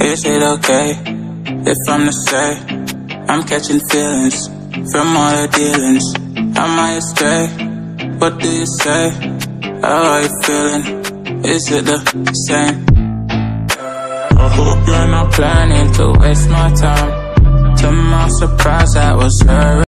Is it okay if I'm to say I'm catching feelings from all the dealings? Am I astray? What do you say? How are you feeling? Is it the same? I hope you're not planning to waste my time. To my surprise, that was her.